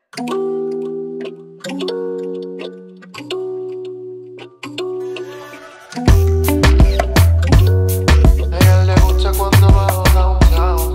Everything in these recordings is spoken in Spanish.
ella le gusta cuando bajo downtown,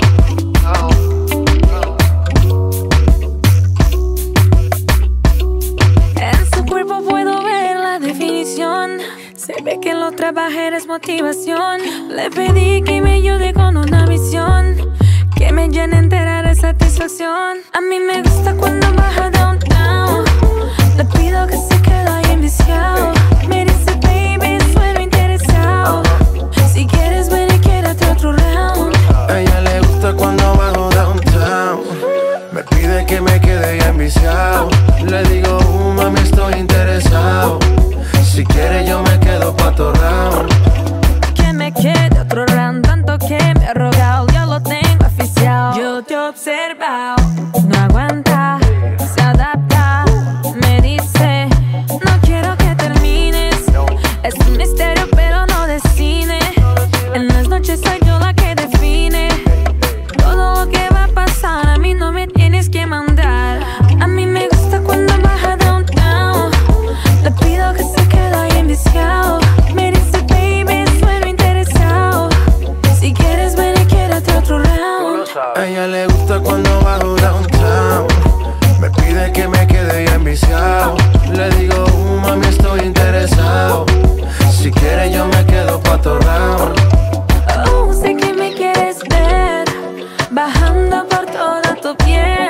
En su cuerpo puedo ver la definición. Se ve que lo trabajar es motivación. Le pedí que me ayude con una misión que me llene entera de satisfacción. A mí me gusta cuando baja downtown. Le pido que se quede ahí enviciado. Me dice baby, sueno interesado. Si quieres ven y quédate otro round. A ella le gusta cuando bajo downtown. Me pide que me quede ya enviciado. Le digo, mami, estoy interesado. Si quiere yo me quedo pa' otro round. Que me quede otro round, tanto que me ha rogado. Yo lo tengo oficial. Yo te he observado, no aguanta, se adapta. Me dice, no quiero que termines. Es un misterio pero no de cine. En las noches soy yo la que define todo lo que va a pasar. A mí no me tienes que mandar. A mí me gusta cuando baja downtown. Le pido que se quede ahí enviciado. Me dice baby, sueno interesado. Si quieres ven y quédate otro round. A ella le gusta cuando bajo downtown. Me pide que me quede ya enviciado. Le digo, mami, estoy interesado. Si quiere yo me quedo pa' otro round. Oh, sé que me quieres ver bajando por toda tu piel.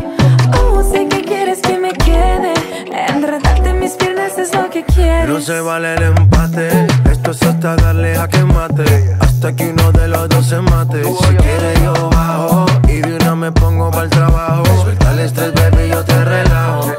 Oh, sé que quieres que me quede. Enredarte en mis piernas es lo que quieres. No se vale el empate. Esto es hasta darle a que mate. Hasta que uno de los dos se mate. Si quiere yo bajo y de una me pongo para el trabajo. Suelta el estrés, baby, yo te relajo.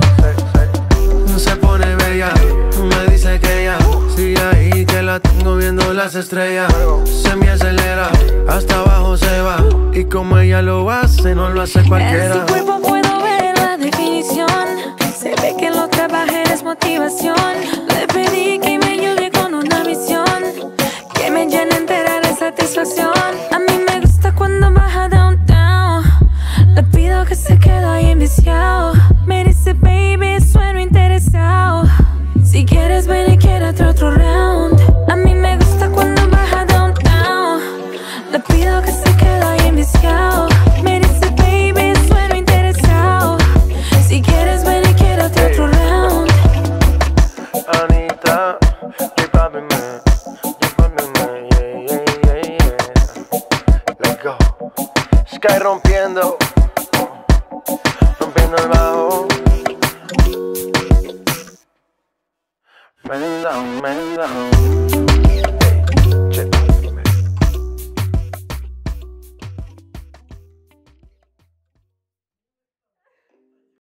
No se pone bella, me dice que ella sigue ahí, que la tengo viendo las estrellas. Se me acelera, hasta abajo se va. Y como ella lo hace, no lo hace En cualquiera. su cuerpo puedo ver la definición. Se ve que lo trabajar es motivación. Le pedí que me ayude con una misión que me llene entera de satisfacción. A mí me gusta cuando baja downtown. Le pido que se quede ahí enviciado. Me dice baby, sueno interesado. Si quieres ven y quédate otro round. A mí me gusta cuando baja downtown. Le pido que se quede ahí enviciado. Me dice baby, sueno interesado. Si quieres ven y quédate otro round. Anita, keep popping man, yeah, yeah, yeah, yeah. Let's go. Sky rompiendo el bajo. Man down, man down.